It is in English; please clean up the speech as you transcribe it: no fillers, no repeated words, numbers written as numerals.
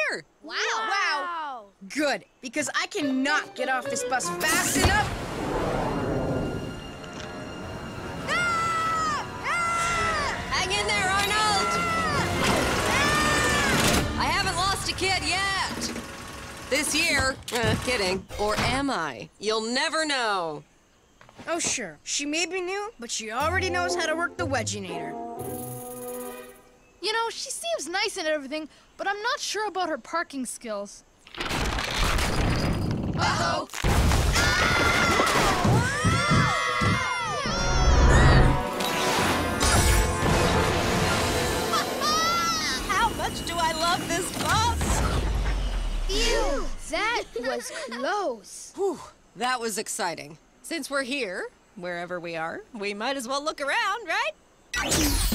here. Wow. Wow. Good, because I cannot get off this bus fast enough. Hang in there, Arnold. I haven't lost a kid yet. This year. Kidding. Or am I? You'll never know. Oh, sure. She may be new, but she already knows how to work the wedginator. You know, she seems nice and everything, but I'm not sure about her parking skills. Uh-oh. How much do I love this bus? Ew, that was close. Whew, that was exciting. Since we're here, wherever we are, we might as well look around, right?